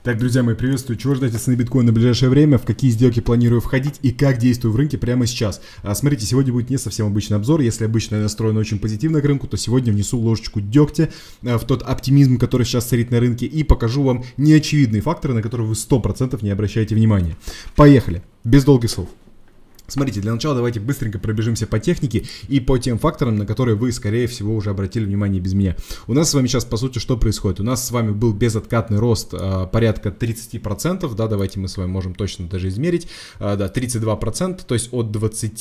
Так, друзья мои, приветствую. Чего ждать от биткоина на ближайшее время, в какие сделки планирую входить и как действую в рынке прямо сейчас. Смотрите, сегодня будет не совсем обычный обзор. Если обычно я настроен очень позитивно к рынку, то сегодня внесу ложечку дегтя в тот оптимизм, который сейчас царит на рынке, и покажу вам неочевидные факторы, на которые вы 100% не обращаете внимания. Поехали, без долгих слов. Смотрите, для начала давайте быстренько пробежимся по технике и по тем факторам, на которые вы, скорее всего, уже обратили внимание без меня. У нас с вами сейчас, по сути, что происходит? У нас с вами был безоткатный рост порядка 30%, да, давайте мы с вами можем точно даже измерить, да, 32%, то есть от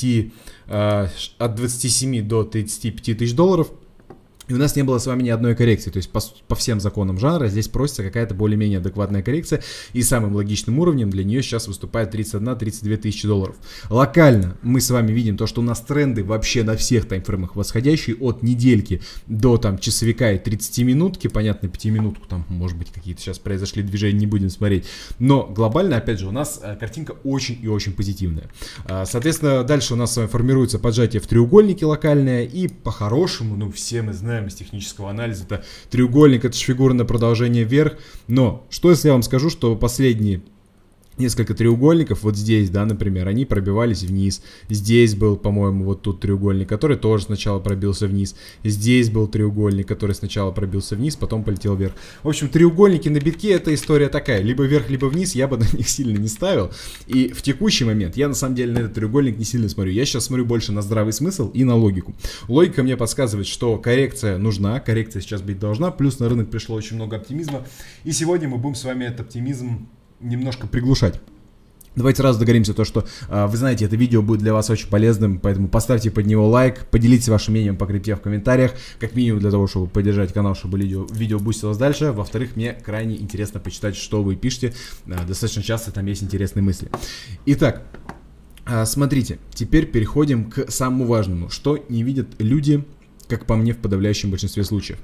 27 до 35 тысяч долларов. И у нас не было с вами ни одной коррекции, то есть по всем законам жанра здесь просится какая-то более-менее адекватная коррекция, и самым логичным уровнем для нее сейчас выступает 31-32 тысячи долларов. Локально мы с вами видим то, что у нас тренды вообще на всех таймфреймах восходящие от недельки до там часовика и 30 минутки, понятно, 5 минутку, там может быть какие-то сейчас произошли движения, не будем смотреть, но глобально, опять же, у нас картинка очень и очень позитивная. Соответственно, дальше у нас с вами формируется поджатие в треугольнике локальное, и по-хорошему, ну все мы знаем, из технического анализа, это треугольник, это же фигурное продолжение вверх. Но что если я вам скажу, что последние несколько треугольников, вот здесь, да, например, они пробивались вниз. Здесь был, по-моему, вот тут треугольник, который тоже сначала пробился вниз. Здесь был треугольник, который сначала пробился вниз, потом полетел вверх. В общем, треугольники на битке — это история такая. Либо вверх, либо вниз, я бы на них сильно не ставил. И в текущий момент я, на самом деле, на этот треугольник не сильно смотрю. Я сейчас смотрю больше на здравый смысл и на логику. Логика мне подсказывает, что коррекция нужна, коррекция сейчас быть должна. Плюс на рынок пришло очень много оптимизма. И сегодня мы будем с вами этот оптимизм немножко приглушать. Давайте сразу договоримся то, что вы знаете, это видео будет для вас очень полезным, поэтому поставьте под него лайк, поделитесь вашим мнением по крипте в комментариях, как минимум для того, чтобы поддержать канал, чтобы видео бустилось дальше. Во-вторых, мне крайне интересно почитать, что вы пишете, достаточно часто там есть интересные мысли. Итак, смотрите, теперь переходим к самому важному, что не видят люди, как по мне, в подавляющем большинстве случаев.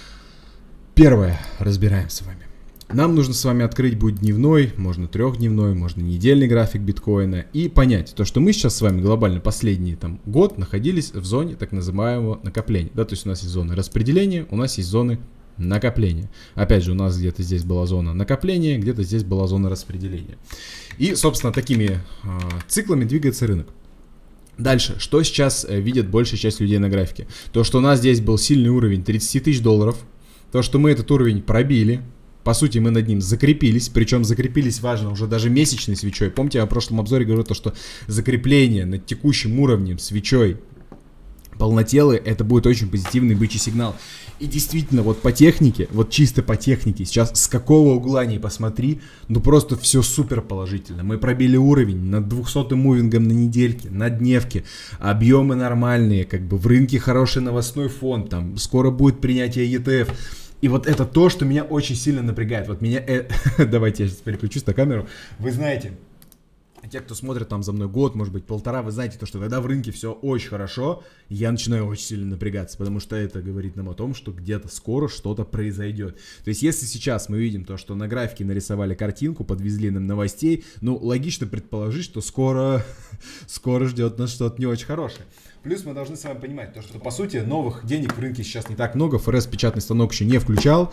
Первое, разбираем с вами. Нам нужно с вами открыть будет дневной, можно трехдневной, можно недельный график биткоина и понять то, что мы сейчас с вами глобально последний там год находились в зоне так называемого накопления. Да, то есть у нас есть зоны распределения, у нас есть зоны накопления. Опять же, у нас где-то здесь была зона накопления, где-то здесь была зона распределения. И, собственно, такими циклами двигается рынок. Дальше, что сейчас видит большая часть людей на графике? То, что у нас здесь был сильный уровень 30 тысяч долларов, то, что мы этот уровень пробили. По сути, мы над ним закрепились, причем закрепились, важно, уже даже месячной свечой. Помните, я в прошлом обзоре говорил то, что закрепление над текущим уровнем свечой полнотелой, это будет очень позитивный бычий сигнал. И действительно, вот по технике, вот чисто по технике, сейчас с какого угла ни посмотри, ну просто все супер положительно. Мы пробили уровень над 200-м мувингом на недельке, на дневке, объемы нормальные, как бы в рынке хороший новостной фон, там скоро будет принятие ETF. И вот это то, что меня очень сильно напрягает. Вот меня... Давайте я сейчас переключусь на камеру. Вы знаете, те, кто смотрит там за мной год, может быть, полтора, вы знаете то, что когда в рынке все очень хорошо, я начинаю очень сильно напрягаться, потому что это говорит нам о том, что где-то скоро что-то произойдет. То есть, если сейчас мы видим то, что на графике нарисовали картинку, подвезли нам новостей, ну, логично предположить, что скоро ждет нас что-то не очень хорошее. Плюс мы должны с вами понимать, то, что по сути новых денег в рынке сейчас не так много, ФРС печатный станок еще не включал,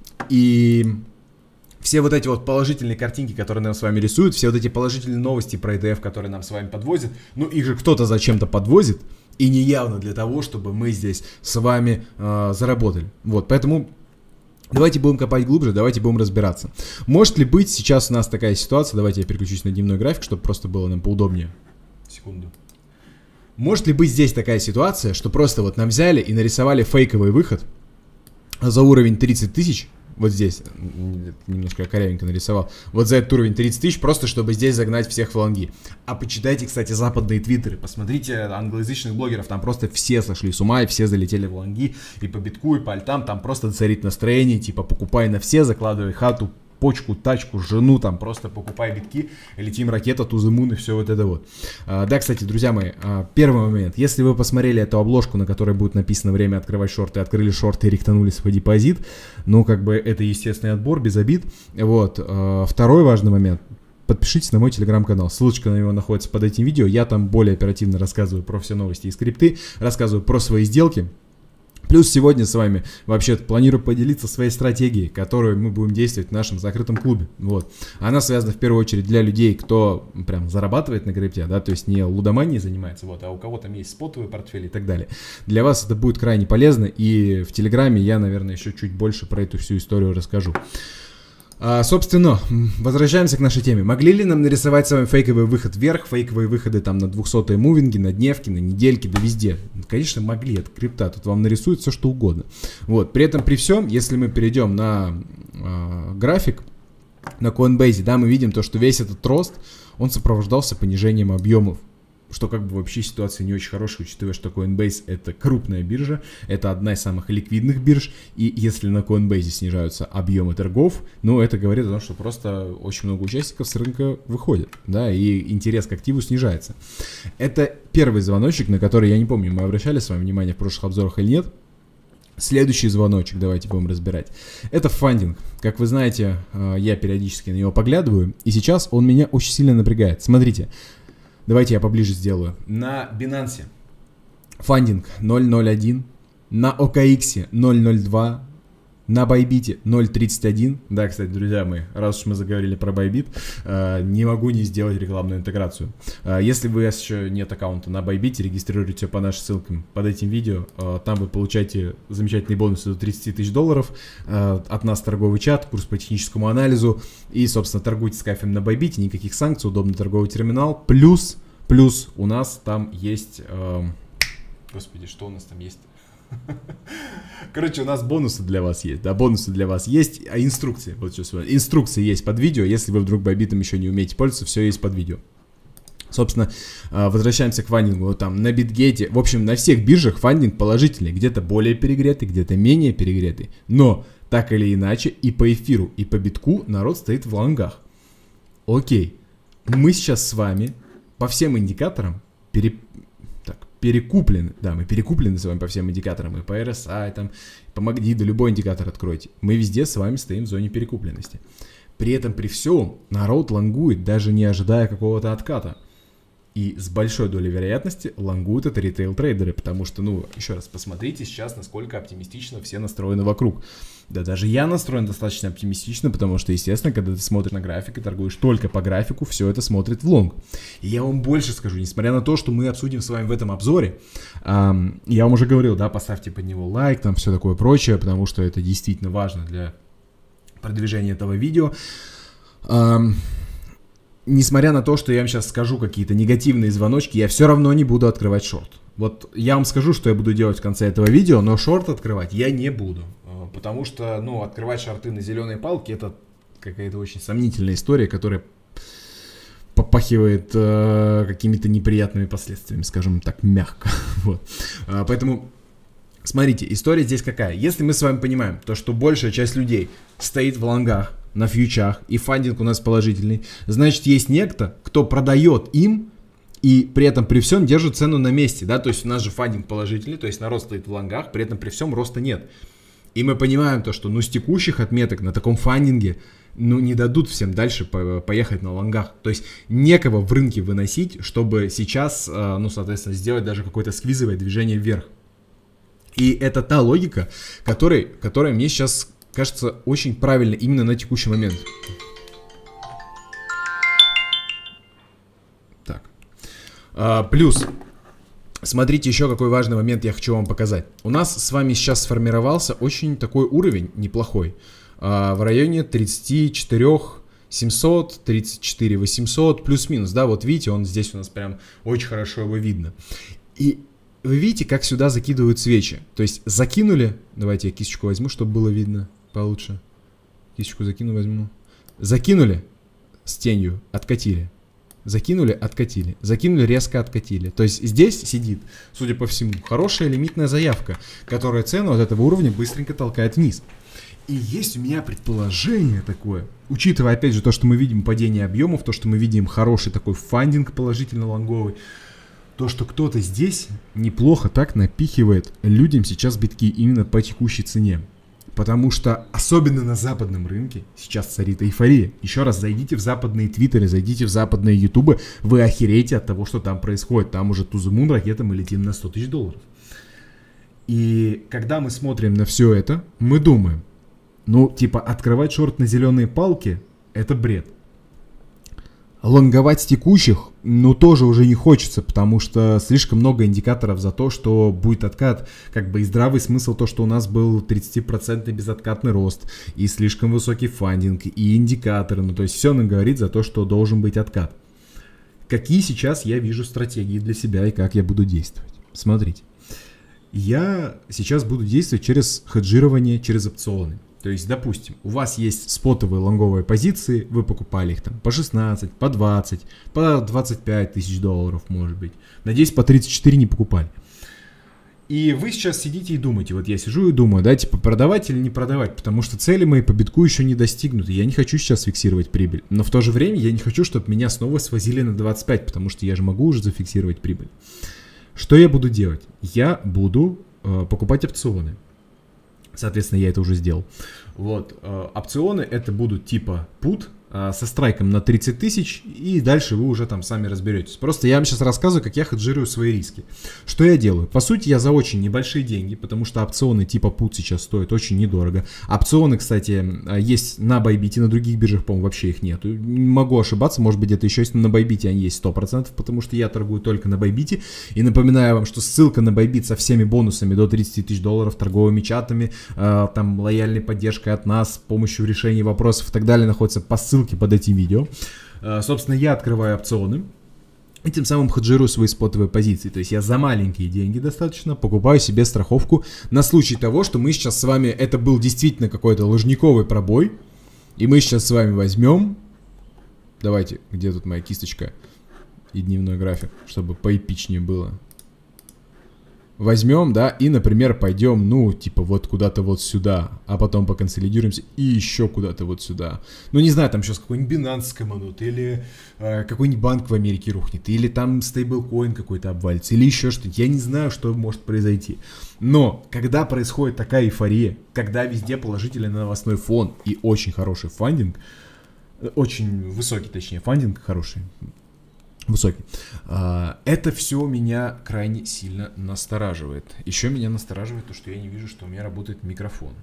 и все вот эти вот положительные картинки, которые нам с вами рисуют, все вот эти положительные новости про ETF, которые нам с вами подвозят, ну их же кто-то зачем-то подвозит, и не явно для того, чтобы мы здесь с вами заработали. Вот, поэтому... Давайте будем копать глубже, давайте будем разбираться. Может ли быть сейчас у нас такая ситуация, давайте я переключусь на дневной график, чтобы просто было нам поудобнее. Секунду. Может ли быть здесь такая ситуация, что просто вот нам взяли и нарисовали фейковый выход за уровень 30 тысяч, вот здесь, немножко я корявенько нарисовал, вот за этот уровень 30 тысяч, просто чтобы здесь загнать всех в лонги. А почитайте, кстати, западные твиттеры, посмотрите англоязычных блогеров, там просто все сошли с ума и все залетели в лонги, и по битку, и по альтам, там просто царит настроение, типа покупай на все, закладывай хату, почку, тачку, жену, там просто покупай битки, летим ракета, to the moon и все вот это вот. Да, кстати, друзья мои, первый момент. Если вы посмотрели эту обложку, на которой будет написано время открывать шорты, открыли шорты и рихтанули свой депозит, ну, как бы это естественный отбор, без обид. Вот. Второй важный момент. Подпишитесь на мой телеграм-канал, ссылочка на него находится под этим видео. Я там более оперативно рассказываю про все новости и скрипты, рассказываю про свои сделки. Плюс сегодня с вами вообще-то планирую поделиться своей стратегией, которую мы будем действовать в нашем закрытом клубе. Вот. Она связана в первую очередь для людей, кто прям зарабатывает на крипте, да, то есть не лудоманией занимается, вот, а у кого там есть спотовый портфель и так далее. Для вас это будет крайне полезно, и в Телеграме я, наверное, еще чуть больше про эту всю историю расскажу. Собственно, возвращаемся к нашей теме. Могли ли нам нарисовать с вами фейковый выход вверх, фейковые выходы там на 200-е мувинги, на дневки, на недельки, да везде? Конечно, могли, это крипта, тут вам нарисуют все что угодно. Вот, при этом, при всем, если мы перейдем на график, на Coinbase, да, мы видим то, что весь этот рост, он сопровождался понижением объемов. Что как бы вообще ситуация не очень хорошая, учитывая, что Coinbase это крупная биржа, это одна из самых ликвидных бирж, и если на Coinbase снижаются объемы торгов, ну это говорит о том, что просто очень много участников с рынка выходят, да, и интерес к активу снижается. Это первый звоночек, на который, я не помню, мы обращали с вами внимание в прошлых обзорах или нет. Следующий звоночек, давайте будем разбирать. Это фандинг. Как вы знаете, я периодически на него поглядываю, и сейчас он меня очень сильно напрягает. Смотрите. Давайте я поближе сделаю. На Binance фандинг 0.01, на OKX 0.02, на Bybit 0.31. Да, кстати, друзья мои, раз уж мы заговорили про Bybit, не могу не сделать рекламную интеграцию. Если вы еще нет аккаунта на Bybit, регистрируйте по нашим ссылкам под этим видео. Там вы получаете замечательные бонусы до 30 тысяч долларов. От нас торговый чат, курс по техническому анализу. И, собственно, торгуйте с кайфом на Bybit, никаких санкций, удобный торговый терминал. Плюс у нас там есть... Господи, что у нас там есть? Короче, у нас бонусы для вас есть, да, бонусы для вас есть, а инструкции, вот что, инструкции есть под видео, если вы вдруг Bybit'ом еще не умеете пользоваться, все есть под видео. Собственно, возвращаемся к фандингу, там, на Bitgate, в общем, на всех биржах фандинг положительный, где-то более перегретый, где-то менее перегретый, но, так или иначе, и по эфиру, и по битку народ стоит в лонгах. Окей, мы сейчас с вами по всем индикаторам перекуплены, да, мы перекуплены с вами по всем индикаторам, и по RSI, там, по MACD, да любой индикатор откройте. Мы везде с вами стоим в зоне перекупленности. При этом, при всем, народ лонгует, даже не ожидая какого-то отката. И с большой долей вероятности лонгуют это ритейл-трейдеры, потому что, ну, еще раз, посмотрите сейчас, насколько оптимистично все настроены вокруг. Да даже я настроен достаточно оптимистично, потому что, естественно, когда ты смотришь на график и торгуешь только по графику, все это смотрит в лонг. И я вам больше скажу, несмотря на то, что мы обсудим с вами в этом обзоре, я вам уже говорил, да, поставьте под него лайк, там все такое прочее, потому что это действительно важно для продвижения этого видео. Несмотря на то, что я вам сейчас скажу какие-то негативные звоночки, я все равно не буду открывать шорт. Вот я вам скажу, что я буду делать в конце этого видео, но шорт открывать я не буду. Потому что, ну, открывать шорты на зеленой палке — это какая-то очень сомнительная история, которая попахивает какими-то неприятными последствиями, скажем так, мягко. Вот. Поэтому... Смотрите, история здесь какая. Если мы с вами понимаем, то, что большая часть людей стоит в лонгах, на фьючах, и фандинг у нас положительный, значит, есть некто, кто продает им, и при этом при всем держит цену на месте, да, то есть у нас же фандинг положительный, то есть народ стоит в лонгах, при этом при всем роста нет. И мы понимаем то, что, ну, с текущих отметок на таком фандинге, ну, не дадут всем дальше поехать на лонгах. То есть некого в рынке выносить, чтобы сейчас, ну, соответственно, сделать даже какое-то сквизовое движение вверх. И это та логика, которая мне сейчас кажется очень правильной именно на текущий момент. Так. Плюс, смотрите, еще какой важный момент я хочу вам показать. У нас с вами сейчас сформировался очень такой уровень неплохой. В районе 34 700, 34 800, плюс-минус. Да, вот видите, он здесь у нас прям очень хорошо его видно. И вы видите, как сюда закидывают свечи. То есть закинули, давайте я кисточку возьму, чтобы было видно получше. Кисточку закину, возьму. Закинули с тенью, откатили. Закинули, откатили. Закинули, резко откатили. То есть здесь сидит, судя по всему, хорошая лимитная заявка, которая цену от этого уровня быстренько толкает вниз. И есть у меня предположение такое, учитывая опять же то, что мы видим падение объемов, то, что мы видим хороший такой фандинг положительно лонговый, то, что кто-то здесь неплохо так напихивает людям сейчас битки именно по текущей цене. Потому что, особенно на западном рынке, сейчас царит эйфория. Еще раз, зайдите в западные твиттеры, зайдите в западные ютубы, вы охереете от того, что там происходит. Там уже to the moon ракета, мы летим на 100 тысяч долларов. И когда мы смотрим на все это, мы думаем, ну, типа, открывать шорт на зеленые палки – это бред. Лонговать текущих, ну, тоже уже не хочется, потому что слишком много индикаторов за то, что будет откат. Как бы и здравый смысл то, что у нас был 30% безоткатный рост, и слишком высокий фандинг, и индикаторы. Ну, то есть все нам говорит за то, что должен быть откат. Какие сейчас я вижу стратегии для себя и как я буду действовать? Смотрите. Я сейчас буду действовать через хеджирование, через опционы. То есть, допустим, у вас есть спотовые лонговые позиции, вы покупали их там по 16, по 20, по 25 тысяч долларов, может быть. Надеюсь, по 34 не покупали. И вы сейчас сидите и думаете, вот я сижу и думаю, да, типа продавать или не продавать, потому что цели мои по битку еще не достигнуты. Я не хочу сейчас фиксировать прибыль, но в то же время я не хочу, чтобы меня снова свозили на 25, потому что я же могу уже зафиксировать прибыль. Что я буду делать? Я буду покупать опционы. Соответственно, я это уже сделал. Вот, опционы это будут типа put со страйком на 30 тысяч, и дальше вы уже там сами разберетесь. Просто я вам сейчас рассказываю, как я хеджирую свои риски. Что я делаю? По сути, я за очень небольшие деньги, потому что опционы типа put сейчас стоят очень недорого. Опционы, кстати, есть на Bybit, на других биржах, по-моему, вообще их нету. Могу ошибаться, может быть, это еще есть, но на Bybit они есть 100%, потому что я торгую только на Bybit. И напоминаю вам, что ссылка на Bybit со всеми бонусами до 30 тысяч долларов, торговыми чатами, там лояльной поддержкой от нас, помощью в решении вопросов и так далее находится по ссылке под этим видео. Собственно, я открываю опционы и тем самым хеджирую свои спотовые позиции. То есть я за маленькие деньги достаточно покупаю себе страховку на случай того, что мы сейчас с вами, это был действительно какой-то ложниковый пробой, и мы сейчас с вами возьмем, давайте, где тут моя кисточка и дневной график, чтобы поэпичнее было. Возьмем, да, и, например, пойдем, ну, типа, вот куда-то вот сюда, а потом поконсолидируемся и еще куда-то вот сюда. Ну, не знаю, там сейчас какой-нибудь Binance скоманут, или какой-нибудь банк в Америке рухнет, или там стейблкоин какой-то обвалится, или еще что-то. Я не знаю, что может произойти. Но, когда происходит такая эйфория, когда везде положительный новостной фон и очень хороший фандинг, очень высокий, точнее, фандинг хороший, высокий. Это все меня крайне сильно настораживает. Еще меня настораживает то, что я не вижу, что у меня работает микрофон.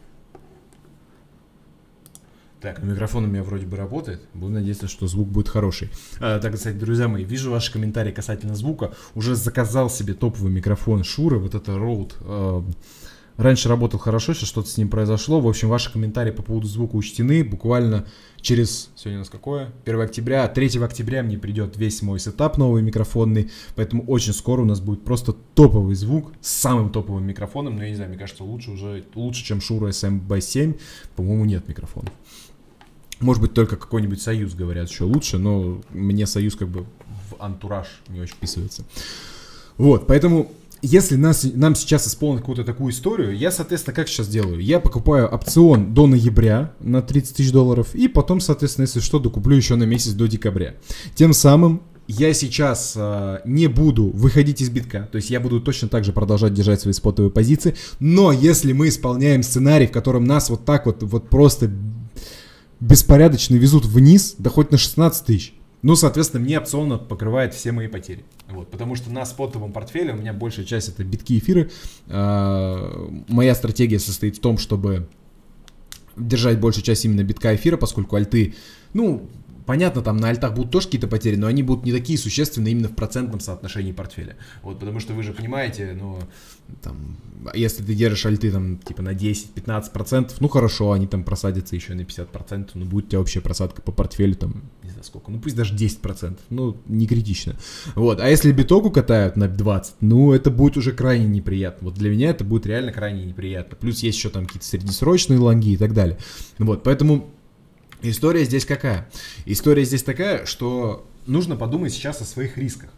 Так, ну микрофон у меня вроде бы работает. Буду надеяться, что звук будет хороший. Так, кстати, друзья мои, вижу ваши комментарии касательно звука. Уже заказал себе топовый микрофон Shure, вот это Rode. Раньше работал хорошо, сейчас что-то с ним произошло. В общем, ваши комментарии по поводу звука учтены. Буквально через, сегодня у нас какое? 1 октября, 3 октября мне придет весь мой сетап новый микрофонный. Поэтому очень скоро у нас будет просто топовый звук с самым топовым микрофоном. Но я не знаю, мне кажется, лучше, чем Shure SM-B7. По-моему, нет микрофона. Может быть, только какой-нибудь Союз, говорят, еще лучше. Но мне Союз как бы в антураж не очень вписывается. Вот, поэтому... Если нам сейчас исполнить какую-то такую историю, я, соответственно, как сейчас делаю? Я покупаю опцион до ноября на 30 тысяч долларов, и потом, соответственно, если что, докуплю еще на месяц до декабря. Тем самым я сейчас не буду выходить из битка, то есть я буду точно так же продолжать держать свои спотовые позиции, но если мы исполняем сценарий, в котором нас вот так вот просто беспорядочно везут вниз, да хоть на 16 тысяч, ну, соответственно, мне опционно покрывает все мои потери. Вот, потому что на спотовом портфеле у меня большая часть это битки и эфиры. Моя стратегия состоит в том, чтобы держать большую часть именно битка и эфира, поскольку альты, ну, понятно, там на альтах будут тоже какие-то потери, но они будут не такие существенные именно в процентном соотношении портфеля. Вот, потому что вы же понимаете, ну, там, если ты держишь альты там типа на 10-15%, ну хорошо, они там просадятся еще на 50%, но будет у тебя общая просадка по портфелю там, не знаю сколько, ну пусть даже 10%, ну не критично. Вот, а если битоку катают на 20, ну это будет уже крайне неприятно. Вот для меня это будет реально крайне неприятно. Плюс есть еще там какие-то среднесрочные лонги и так далее. Вот, поэтому история здесь какая? История здесь такая, что нужно подумать сейчас о своих рисках.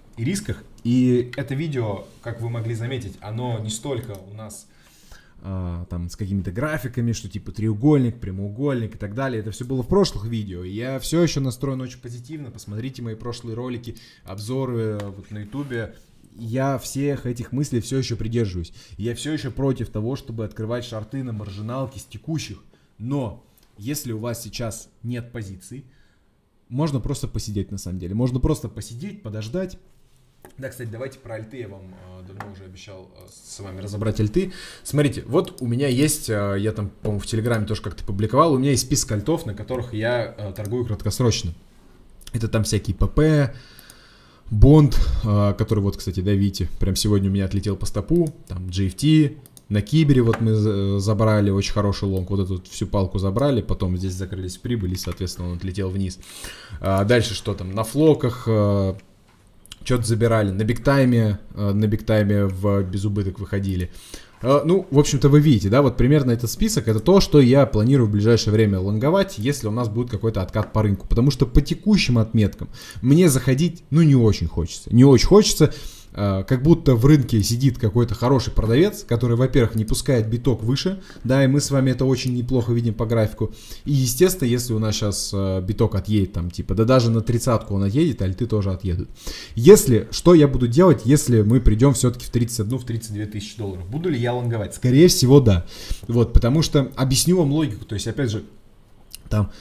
И это видео, как вы могли заметить, оно не столько у нас там с какими-то графиками, что типа треугольник, прямоугольник и так далее. Это все было в прошлых видео. Я все еще настроен очень позитивно. Посмотрите мои прошлые ролики, обзоры вот на ютубе. Я всех этих мыслей все еще придерживаюсь. Я все еще против того, чтобы открывать шорты на маржиналке с текущих. Но если у вас сейчас нет позиций, можно просто посидеть на самом деле. Можно просто посидеть, подождать. Да, кстати, давайте про альты, я вам давно уже обещал с вами разобрать альты. Смотрите, вот у меня есть, я там, по-моему, в Телеграме тоже как-то публиковал, у меня есть список альтов, на которых я торгую краткосрочно. Это там всякие ПП, Бонд, который вот, кстати, да, видите, прям сегодня у меня отлетел по стопу, там GFT, на Кибере вот мы забрали очень хороший лонг, вот эту вот всю палку забрали, потом здесь закрылись в прибыль, и, соответственно, он отлетел вниз. Дальше что там, на флоках что-то забирали, на бигтайме в безубыток выходили. Ну, в общем-то, вы видите, да, вот примерно этот список, это то, что я планирую в ближайшее время лонговать, если у нас будет какой-то откат по рынку, потому что по текущим отметкам мне заходить, ну, не очень хочется, как будто в рынке сидит какой-то хороший продавец, который, во-первых, не пускает биток выше, да, и мы с вами это очень неплохо видим по графику, и, естественно, если у нас сейчас биток отъедет, там, типа, да даже на 30-ку он отъедет, альты тоже отъедут. Что я буду делать, если мы придем все-таки в 31-32 тысячи долларов? Буду ли я лонговать? Скорее всего, да. Вот, потому что, объясню вам логику, то есть, опять же, там,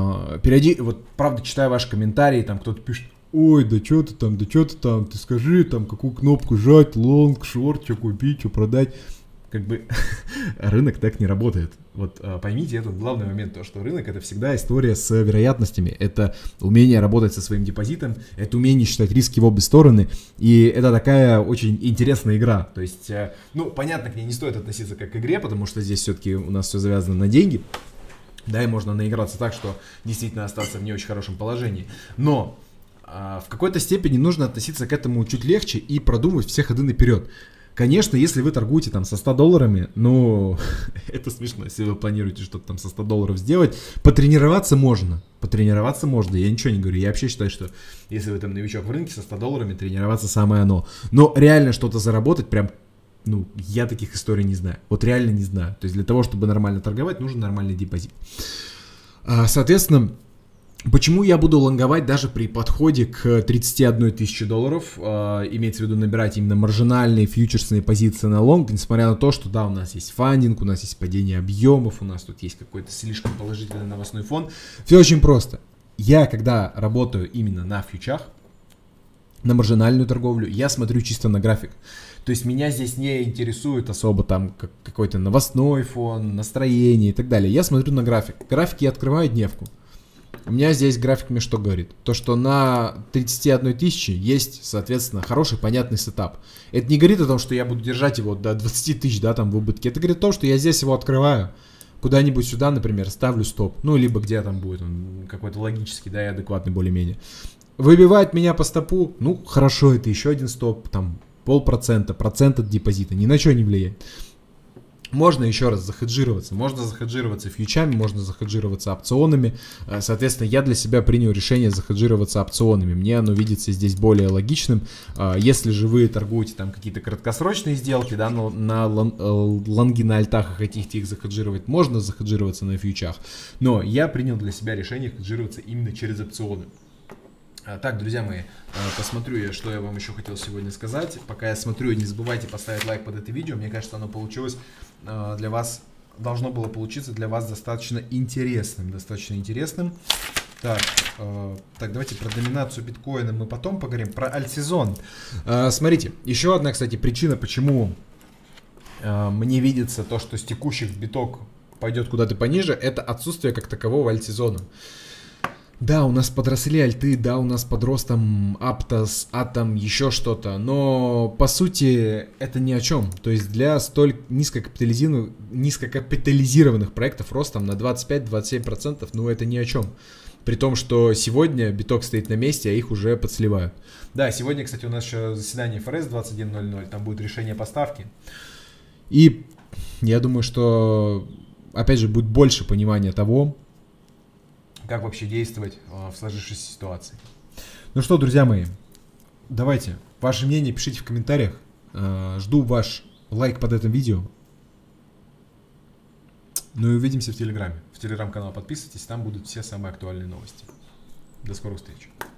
вот, правда, читаю ваши комментарии, там, кто-то пишет: ой, да что ты там, ты скажи, там, какую кнопку жать, лонг, шорт, что купить, что продать. Как бы рынок так не работает. Вот поймите этот главный момент, то, что рынок — это всегда история с вероятностями. Это умение работать со своим депозитом, это умение считать риски в обе стороны, и это такая очень интересная игра. То есть, ну, понятно, к ней не стоит относиться как к игре, потому что здесь все-таки у нас все завязано на деньги. Да, и можно наиграться так, что действительно остаться в не очень хорошем положении. Но в какой-то степени нужно относиться к этому чуть легче и продумывать все ходы наперед. Конечно, если вы торгуете там со 100 долларами, ну, это смешно, если вы планируете что-то там со 100 долларов сделать, потренироваться можно, я ничего не говорю, я вообще считаю, что если вы там новичок в рынке, со 100 долларами тренироваться самое оно. Но реально что-то заработать прям, ну, я таких историй не знаю, вот реально не знаю. То есть для того, чтобы нормально торговать, нужен нормальный депозит. Соответственно, почему я буду лонговать даже при подходе к 31 тысячи долларов, имеется в виду набирать именно маржинальные фьючерсные позиции на лонг, несмотря на то, что да, у нас есть фандинг, у нас есть падение объемов, у нас тут есть какой-то слишком положительный новостной фон. Все очень просто. Я, когда работаю именно на фьючах, на маржинальную торговлю, я смотрю чисто на график. То есть меня здесь не интересует особо там какой-то новостной фон, настроение и так далее. Я смотрю на график. График я открываю дневку. У меня здесь график мне что говорит? То, что на 31 тысячи есть, соответственно, хороший, понятный сетап. Это не говорит о том, что я буду держать его до 20 тысяч, да, там в убытке. Это говорит о том, что я здесь его открываю. Куда-нибудь сюда, например, ставлю стоп. Ну, либо где там будет он какой-то логический, да, и адекватный более-менее. Выбивает меня по стопу, ну, хорошо, это еще один стоп, там, 0,5%, процент от депозита, ни на что не влияет. Можно еще раз захеджироваться фьючами, можно захеджироваться опционами. Соответственно, я для себя принял решение захеджироваться опционами. Мне оно видится здесь более логичным. Если же вы торгуете там какие-то краткосрочные сделки, да, на лонги на альтах и хотите их захеджировать, можно захеджироваться на фьючах. Но я принял для себя решение хеджироваться именно через опционы. Так, друзья мои, посмотрю я, что я вам еще хотел сегодня сказать. Пока я смотрю, не забывайте поставить лайк под это видео. Мне кажется, оно получилось для вас, должно было получиться для вас достаточно интересным. Так, давайте про доминацию биткоина мы потом поговорим. Про альтсезон. Смотрите, еще одна, кстати, причина, почему мне видится то, что с текущих биток пойдет куда-то пониже, это отсутствие как такового альтсезона. Да, у нас подросли альты, да, у нас подрос там Aptos, Atom, еще что-то, но по сути это ни о чем. То есть для столь низкокапитализированных проектов рост там на 25-27%, ну это ни о чем. При том, что сегодня биток стоит на месте, а их уже подсливают. Да, сегодня, кстати, у нас еще заседание ФРС 21:00, там будет решение по ставке. И я думаю, что, опять же, будет больше понимания того, как вообще действовать в сложившейся ситуации. Ну что, друзья мои, давайте, ваше мнение пишите в комментариях. Жду ваш лайк под этим видео. Ну и увидимся в Телеграме. В Телеграм-канал подписывайтесь, там будут все самые актуальные новости. До скорых встреч.